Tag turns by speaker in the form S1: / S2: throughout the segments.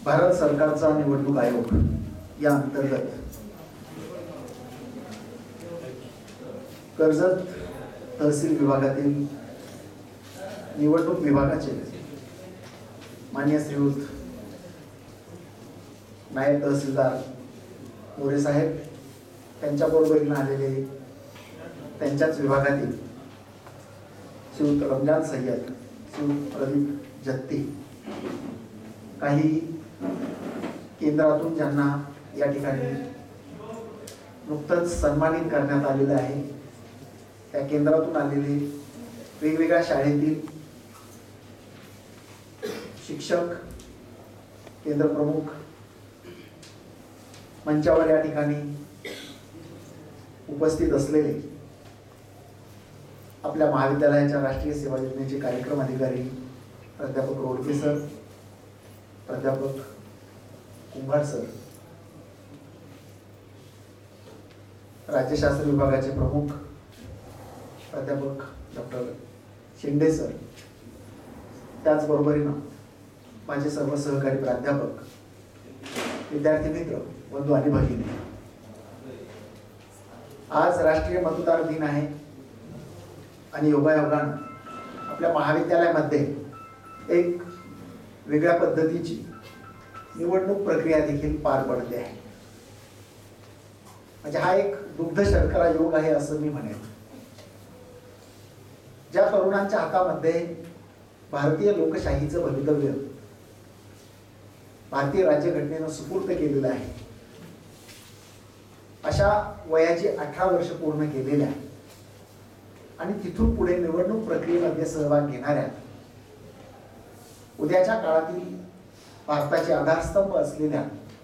S1: भारत सरकारचा निवडणूक आयोग या अंतर्गत कर्जत तहसील विभागातील निवडणूक विभागाचे माननीय श्रीयुत नायब तहसीलदार मोरे साहेब त्यांच्याबरोबरीने आलेले त्यांच्याच विभागातील श्रीयुत रमजान सय्यद, श्रीयुत प्रदीप जत्ती, काही केंद्रातून ज्यांना या ठिकाणी नुकतंच सन्मानित करण्यात आलेलं आहे, त्या केंद्रातून आलेले वेगवेगळ्या शाळेतील शिक्षक, केंद्र प्रमुख, मंचावर या ठिकाणी उपस्थित असलेले आपल्या महाविद्यालयाच्या राष्ट्रीय सेवा योजनेचे कार्यक्रम अधिकारी प्राध्यापक रोडके सर, प्राध्यापक कुंभार सर, राज्यशास्त्र विभागाचे प्रमुख प्राध्यापक डॉक्टर शिंदे सर, त्याचबरोबरीनं माझे सर्व सहकारी प्राध्यापक, विद्यार्थी मित्र, बंधू आणि भगिनी, आज राष्ट्रीय मतदार दिन आहे आणि योगायोगानं आपल्या महाविद्यालयामध्ये एक वेगळ्या पद्धतीची निवडणूक प्रक्रिया देखील पार पडते आहे. म्हणजे हा एक दुग्ध शर्करा योग आहे असं मी म्हणेन. ज्या तरुणांच्या हातामध्ये भारतीय लोकशाहीचं भवितव्य भारतीय राज्यघटनेनं सुपूर्द केलेलं आहे, अशा वयाची 18 वर्ष पूर्ण केलेल्या आणि तिथून पुढे निवडणूक प्रक्रियेमध्ये सहभाग घेणाऱ्या, उद्याच्या काळातील भारताचे आधारस्तंभ असलेल्या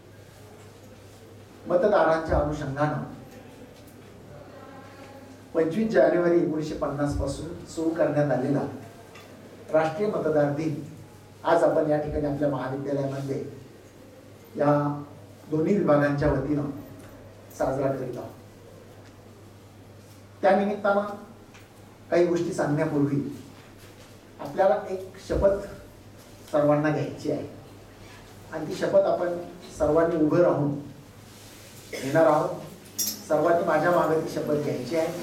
S1: मतदारांच्या अनुषंगानं 25 जानेवारी 1950 पासून सुरू करण्यात आलेला राष्ट्रीय मतदार दिन आज आपण या ठिकाणी आपल्या महाविद्यालयामध्ये या दोन्ही विभागांच्या वतीनं साजरा करीत आहोत. त्यानिमित्तानं काही गोष्टी सांगण्यापूर्वी आपल्याला एक शपथ सर्वांना घ्यायची आहे आणि ती शपथ आपण सर्वांनी उभं राहून घेणार आहोत. सर्वांनी माझ्या मागे ती शपथ घ्यायची आहे.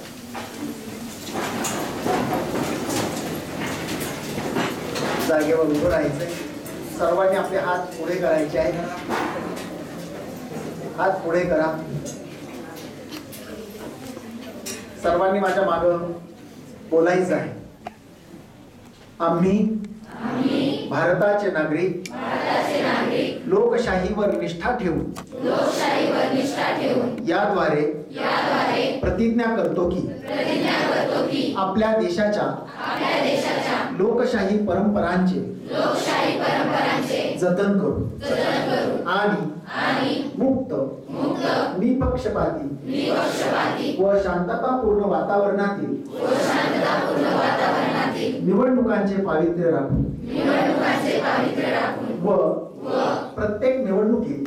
S1: जागेवर उभं राहायचंय. सर्वांनी आपले हात पुढे करायचे आहेत. हात पुढे करा. सर्वांनी माझ्या मागं बोलायचं आहे. आम्ही भारताचे नागरिक लोकशाहीवर निष्ठा ठेवून याद्वारे प्रतिज्ञा करतो की आपल्या देशाच्या लोकशाही परंपरांचे जतन करू आणि मुक्त, निपक्षपाती व शांततापूर्ण वातावरणातील निवडणुकांचे पावित्र्य राखू व प्रत्येक निवडणुकीत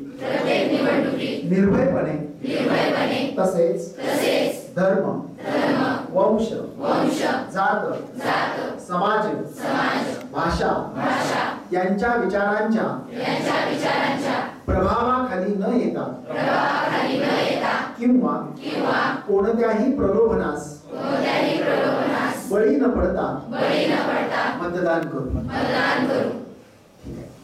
S1: निर्भयपणे तसेच धर्म, वंश, जात, समाज, भाषा यांच्या विचारांच्या प्रभावाखाली न येता किंवा कोणत्याही प्रलोभनास बळी न पडता मतदान करू.